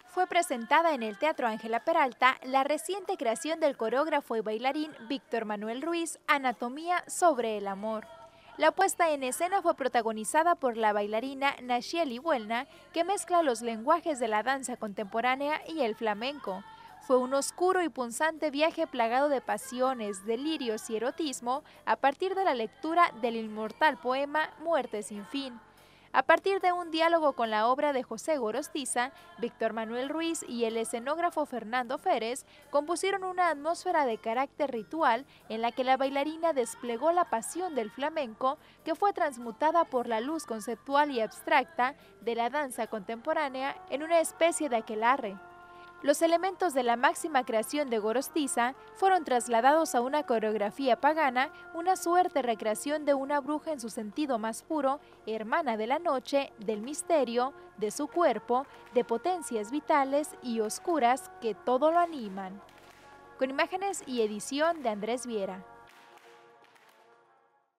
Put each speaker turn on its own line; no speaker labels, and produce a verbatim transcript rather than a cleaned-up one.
Fue presentada en el Teatro Ángela Peralta la reciente creación del coreógrafo y bailarín Víctor Manuel Ruiz, Anatomía sobre el amor. La puesta en escena fue protagonizada por la bailarina Nashieli Buelna, que mezcla los lenguajes de la danza contemporánea y el flamenco. Fue un oscuro y punzante viaje plagado de pasiones, delirios y erotismo a partir de la lectura del inmortal poema Muerte sin fin. A partir de un diálogo con la obra de José Gorostiza, Víctor Manuel Ruiz y el escenógrafo Fernando Férez compusieron una atmósfera de carácter ritual en la que la bailarina desplegó la pasión del flamenco, que fue transmutada por la luz conceptual y abstracta de la danza contemporánea en una especie de aquelarre. Los elementos de la máxima creación de Gorostiza fueron trasladados a una coreografía pagana, una suerte recreación de una bruja en su sentido más puro, hermana de la noche, del misterio, de su cuerpo, de potencias vitales y oscuras que todo lo animan. Con imágenes y edición de Andrés Viera.